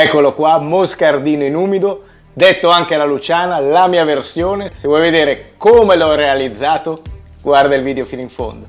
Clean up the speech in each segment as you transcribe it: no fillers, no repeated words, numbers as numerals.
Eccolo qua, moscardino in umido, detto anche alla Luciana, la mia versione. Se vuoi vedere come l'ho realizzato, guarda il video fino in fondo.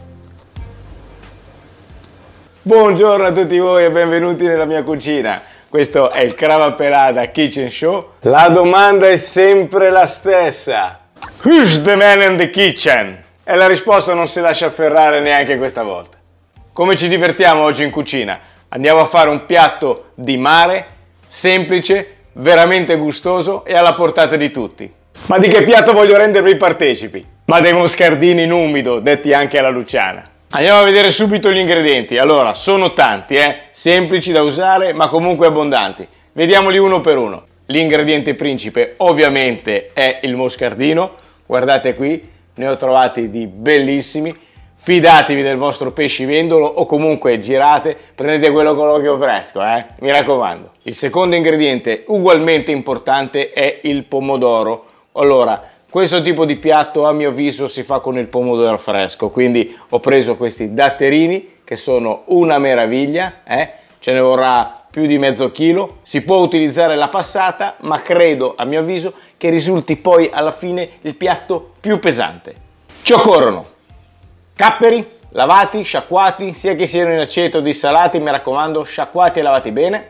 Buongiorno a tutti voi e benvenuti nella mia cucina. Questo è il Crava Pelada Kitchen Show. La domanda è sempre la stessa. Who's the man in the kitchen? E la risposta non si lascia afferrare neanche questa volta. Come ci divertiamo oggi in cucina? Andiamo a fare un piatto di mare, semplice, veramente gustoso e alla portata di tutti. Ma di che piatto voglio rendervi partecipi? Ma dei moscardini in umido, detti anche alla Luciana. Andiamo a vedere subito gli ingredienti. Allora, sono tanti, semplici da usare ma comunque abbondanti. Vediamoli uno per uno. L'ingrediente principe ovviamente è il moscardino. Guardate qui, ne ho trovati di bellissimi. Fidatevi del vostro pescivendolo o comunque girate, prendete quello con l'occhio fresco, mi raccomando. Il secondo ingrediente ugualmente importante è il pomodoro. Allora, questo tipo di piatto a mio avviso si fa con il pomodoro fresco, quindi ho preso questi datterini che sono una meraviglia, ce ne vorrà più di mezzo chilo. Si può utilizzare la passata, ma credo a mio avviso che risulti poi alla fine il piatto più pesante. Ci occorrono capperi lavati, sciacquati, sia che siano in aceto o dissalati, mi raccomando, sciacquati e lavati bene.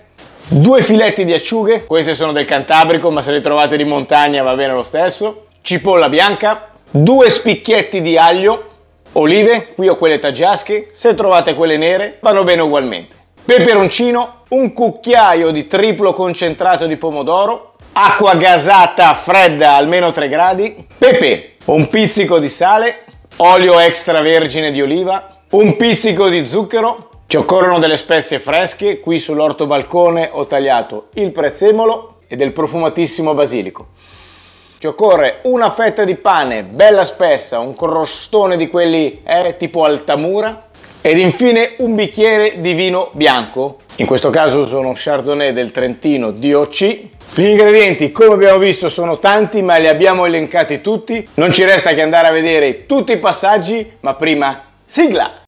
2 filetti di acciughe, queste sono del Cantabrico, ma se le trovate di montagna va bene lo stesso. Cipolla bianca, 2 spicchietti di aglio, olive, qui ho quelle taggiasche, se trovate quelle nere vanno bene ugualmente. Peperoncino, un cucchiaio di triplo concentrato di pomodoro, acqua gasata fredda almeno 3 gradi, pepe, un pizzico di sale, olio extravergine di oliva, un pizzico di zucchero. Ci occorrono delle spezie fresche, qui sull'ortobalcone ho tagliato il prezzemolo e del profumatissimo basilico. Ci occorre una fetta di pane bella spessa, un crostone di quelli tipo Altamura ed infine un bicchiere di vino bianco. In questo caso sono Chardonnay del Trentino DOC. Gli ingredienti, come abbiamo visto, sono tanti, ma li abbiamo elencati tutti. Non ci resta che andare a vedere tutti i passaggi, ma prima sigla!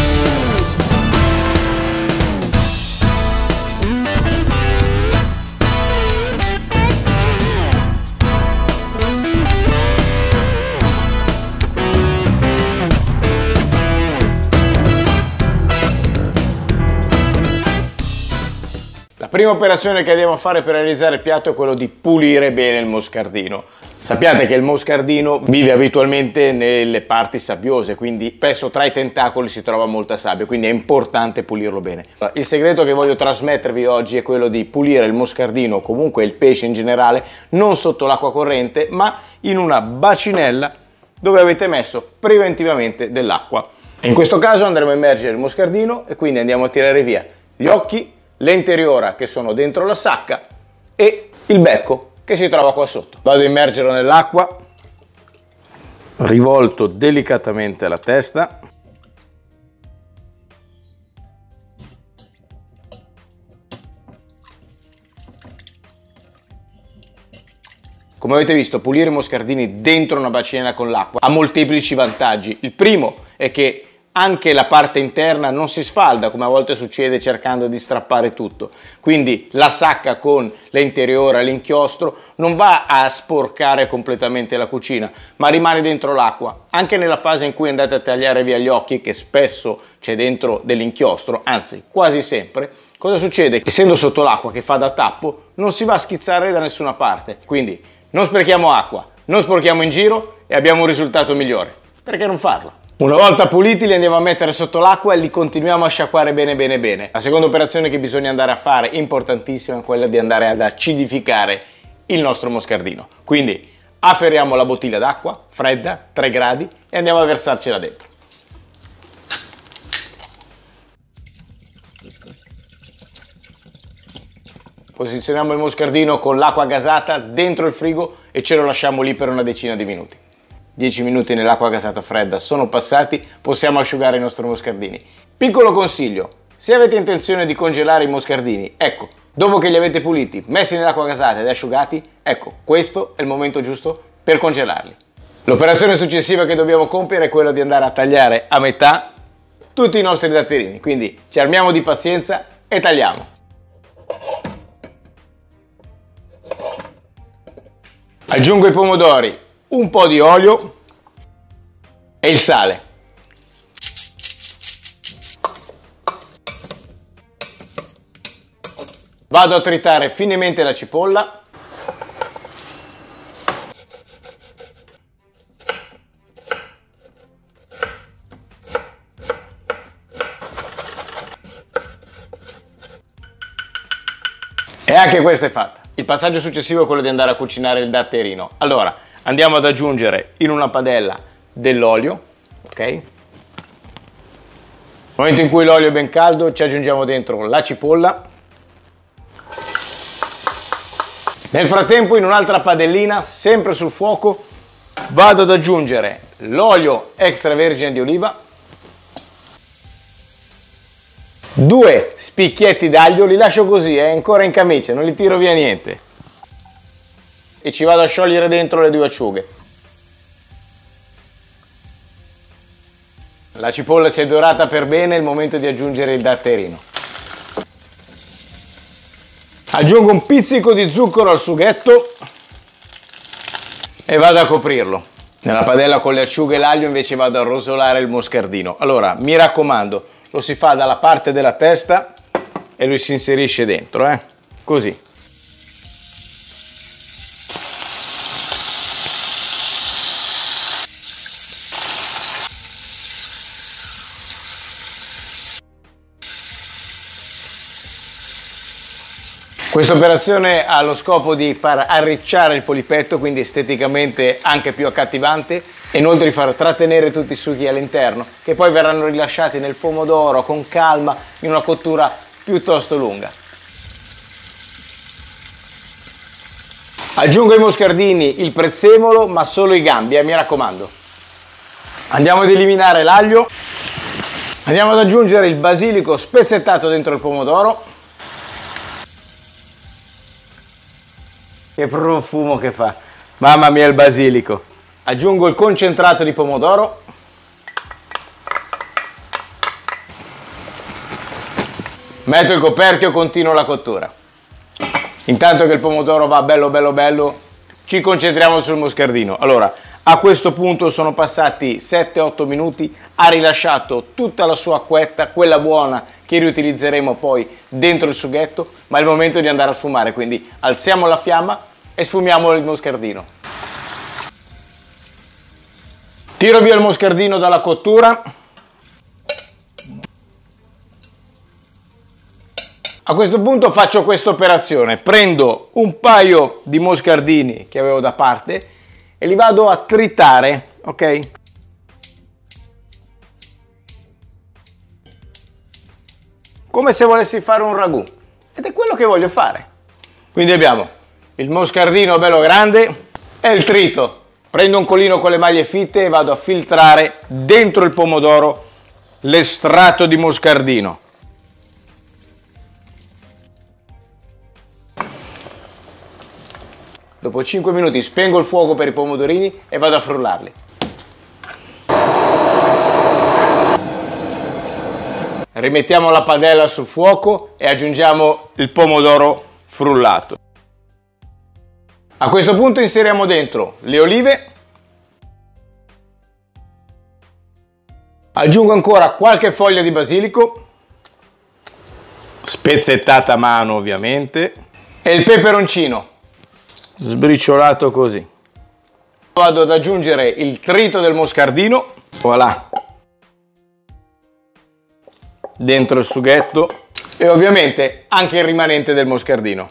La prima operazione che andiamo a fare per realizzare il piatto è quello di pulire bene il moscardino. Sappiate che il moscardino vive abitualmente nelle parti sabbiose, quindi spesso tra i tentacoli si trova molta sabbia, quindi è importante pulirlo bene. Il segreto che voglio trasmettervi oggi è quello di pulire il moscardino, o comunque il pesce in generale, non sotto l'acqua corrente, ma in una bacinella dove avete messo preventivamente dell'acqua. In questo caso andremo a immergere il moscardino e quindi andiamo a tirare via gli occhi, l'interiora che sono dentro la sacca e il becco che si trova qua sotto. Vado a immergerlo nell'acqua, rivolto delicatamente la testa. Come avete visto, pulire i moscardini dentro una bacinella con l'acqua ha molteplici vantaggi. Il primo è che anche la parte interna non si sfalda come a volte succede cercando di strappare tutto, quindi la sacca con l'interiore, l'inchiostro non va a sporcare completamente la cucina ma rimane dentro l'acqua. Anche nella fase in cui andate a tagliare via gli occhi, che spesso c'è dentro dell'inchiostro, anzi quasi sempre, cosa succede? Essendo sotto l'acqua che fa da tappo non si va a schizzare da nessuna parte, quindi non sprechiamo acqua, non sporchiamo in giro e abbiamo un risultato migliore. Perché non farlo? Una volta puliti li andiamo a mettere sotto l'acqua e li continuiamo a sciacquare bene bene bene. La seconda operazione che bisogna andare a fare, importantissima, è quella di andare ad acidificare il nostro moscardino. Quindi afferriamo la bottiglia d'acqua fredda, 3 gradi, e andiamo a versarcela dentro. Posizioniamo il moscardino con l'acqua gasata dentro il frigo e ce lo lasciamo lì per una decina di minuti. 10 minuti nell'acqua gasata fredda sono passati, possiamo asciugare i nostri moscardini. Piccolo consiglio, se avete intenzione di congelare i moscardini, ecco, dopo che li avete puliti, messi nell'acqua gasata ed asciugati, ecco, questo è il momento giusto per congelarli. L'operazione successiva che dobbiamo compiere è quella di andare a tagliare a metà tutti i nostri datterini, quindi ci armiamo di pazienza e tagliamo. Aggiungo i pomodori, un po' di olio e il sale. Vado a tritare finemente la cipolla. E anche questa è fatta. Il passaggio successivo è quello di andare a cucinare il datterino. Allora, andiamo ad aggiungere in una padella dell'olio, ok? Nel momento in cui l'olio è ben caldo, ci aggiungiamo dentro la cipolla. Nel frattempo, in un'altra padellina, sempre sul fuoco, vado ad aggiungere l'olio extravergine di oliva, 2 spicchietti d'aglio, li lascio così, ancora in camicia, non li tiro via niente. E ci vado a sciogliere dentro le 2 acciughe. La cipolla si è dorata per bene, è il momento di aggiungere il datterino. Aggiungo un pizzico di zucchero al sughetto e vado a coprirlo. Nella padella con le acciughe e l'aglio invece vado a rosolare il moscardino. Allora, mi raccomando, lo si fa dalla parte della testa e lui si inserisce dentro, così. Questa operazione ha lo scopo di far arricciare il polipetto, quindi esteticamente anche più accattivante, e inoltre di far trattenere tutti i succhi all'interno, che poi verranno rilasciati nel pomodoro con calma in una cottura piuttosto lunga. Aggiungo ai moscardini il prezzemolo, ma solo i gambi, mi raccomando. Andiamo ad eliminare l'aglio. Andiamo ad aggiungere il basilico spezzettato dentro il pomodoro. Che profumo che fa! Mamma mia, il basilico! Aggiungo il concentrato di pomodoro. Metto il coperchio e continuo la cottura. Intanto che il pomodoro va bello, ci concentriamo sul moscardino. Allora, a questo punto sono passati 7-8 minuti, ha rilasciato tutta la sua acquetta, quella buona che riutilizzeremo poi dentro il sughetto, ma è il momento di andare a sfumare, quindi alziamo la fiamma e sfumiamo il moscardino. Tiro via il moscardino dalla cottura. A questo punto faccio questa operazione, prendo un paio di moscardini che avevo da parte e li vado a tritare, ok? Come se volessi fare un ragù, ed è quello che voglio fare. Quindi abbiamo il moscardino bello grande e il trito. Prendo un colino con le maglie fitte e vado a filtrare dentro il pomodoro l'estratto di moscardino. Dopo 5 minuti spengo il fuoco per i pomodorini e vado a frullarli. Rimettiamo la padella sul fuoco e aggiungiamo il pomodoro frullato. A questo punto inseriamo dentro le olive. Aggiungo ancora qualche foglia di basilico, spezzettata a mano ovviamente, e il peperoncino, sbriciolato così. Vado ad aggiungere il trito del moscardino, voilà, dentro il sughetto, e ovviamente anche il rimanente del moscardino.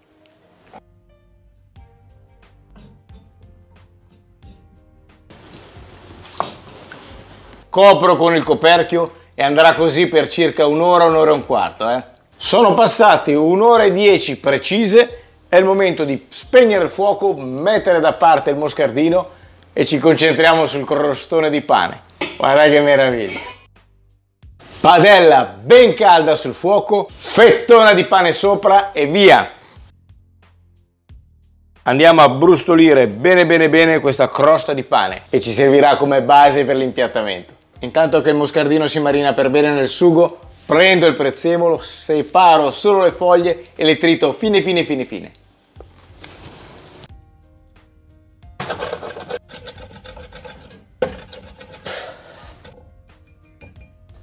Copro con il coperchio e andrà così per circa un'ora, un'ora e un quarto. Sono passati 1 ora e 10 precise, è il momento di spegnere il fuoco, mettere da parte il moscardino e ci concentriamo sul crostone di pane. Guarda che meraviglia! Padella ben calda sul fuoco, fettona di pane sopra e via! Andiamo a brustolire bene questa crosta di pane e ci servirà come base per l'impiattamento. Intanto che il moscardino si marina per bene nel sugo, prendo il prezzemolo, separo solo le foglie e le trito fine.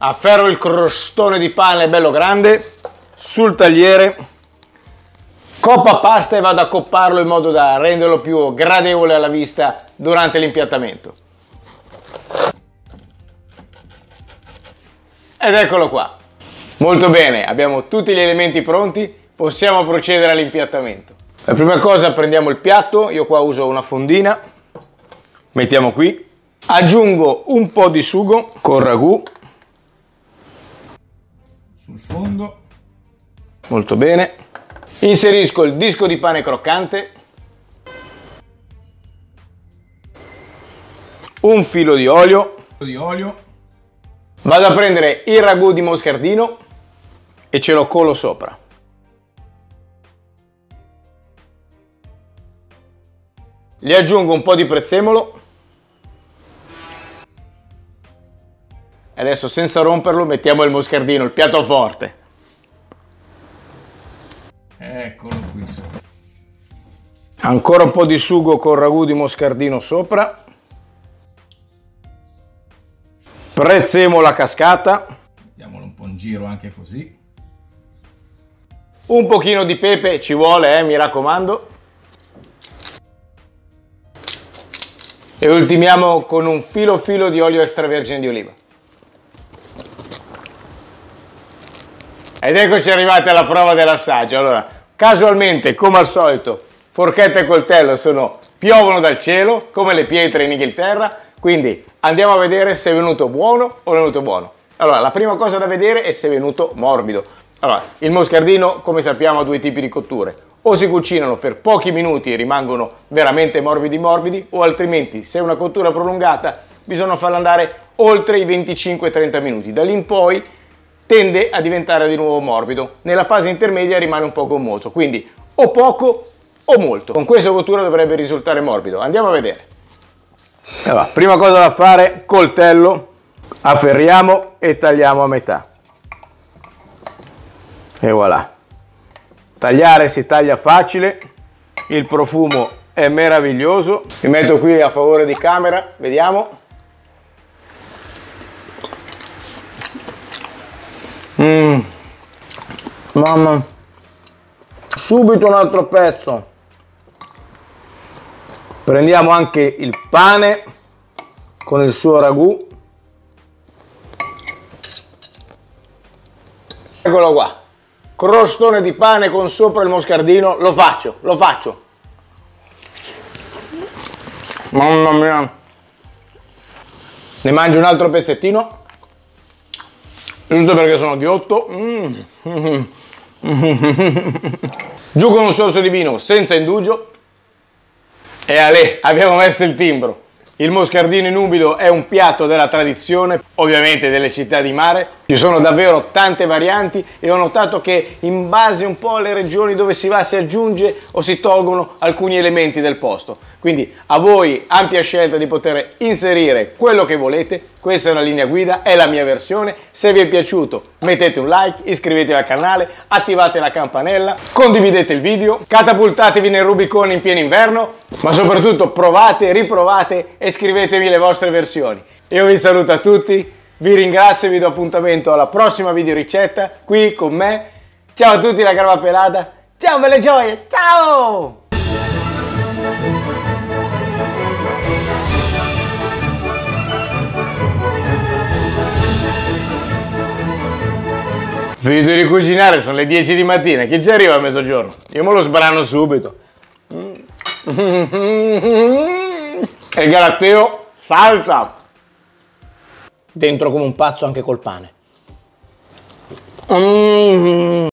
afferro il crostone di pane bello grande sul tagliere, coppa pasta e vado a copparlo in modo da renderlo più gradevole alla vista durante l'impiattamento. Ed eccolo qua. Molto bene, abbiamo tutti gli elementi pronti, possiamo procedere all'impiattamento. La prima cosa, prendiamo il piatto, io qua uso una fondina, mettiamo qui, aggiungo un po' di sugo con ragù sul fondo, molto bene, inserisco il disco di pane croccante, un filo di olio, vado a prendere il ragù di moscardino e ce lo colo sopra. Gli aggiungo un po' di prezzemolo e adesso, senza romperlo, mettiamo il moscardino, il piatto forte. Eccolo qui sopra. Ancora un po' di sugo con ragù di moscardino sopra. Prezzemolo a cascata. Mettiamolo un po' in giro anche così. Un pochino di pepe ci vuole, mi raccomando. E ultimiamo con un filo di olio extravergine di oliva. Ed eccoci arrivati alla prova dell'assaggio. Allora, casualmente, come al solito, forchetta e coltello piovono dal cielo, come le pietre in Inghilterra, quindi andiamo a vedere se è venuto buono o non è venuto buono. Allora, la prima cosa da vedere è se è venuto morbido. Allora, il moscardino, come sappiamo, ha due tipi di cotture. O si cucinano per pochi minuti e rimangono veramente morbidi, o altrimenti, se è una cottura prolungata, bisogna farla andare oltre i 25-30 minuti. Da lì in poi tende a diventare di nuovo morbido. Nella fase intermedia rimane un po' gommoso, quindi o poco o molto. Con questa cottura dovrebbe risultare morbido. Andiamo a vedere. Allora, prima cosa da fare, coltello, afferriamo e tagliamo a metà. E voilà. Tagliare si taglia facile, il profumo è meraviglioso. Mi metto qui a favore di camera, vediamo. Mamma, subito un altro pezzo. Prendiamo anche il pane con il suo ragù. Eccolo qua. Crostone di pane con sopra il moscardino, lo faccio. Mamma mia. Ne mangio un altro pezzettino, giusto perché sono ghiotto. Giù con un sorso di vino senza indugio. E alè, abbiamo messo il timbro. Il moscardino in umido è un piatto della tradizione, ovviamente delle città di mare. Ci sono davvero tante varianti e ho notato che in base un po' alle regioni dove si va si aggiunge o si tolgono alcuni elementi del posto. Quindi a voi ampia scelta di poter inserire quello che volete. Questa è una linea guida, è la mia versione. Se vi è piaciuto mettete un like, iscrivetevi al canale, attivate la campanella, condividete il video, catapultatevi nel Rubicon in pieno inverno, ma soprattutto provate, riprovate e scrivetevi le vostre versioni. Io vi saluto a tutti, vi ringrazio e vi do appuntamento alla prossima video ricetta qui con me. Ciao a tutti da Crava Pelata, ciao belle gioie, ciao! Finito di cucinare, sono le 10 di mattina, chi ci arriva a mezzogiorno? Io me lo sbrano subito. E il Galateo salta dentro come un pazzo anche col pane.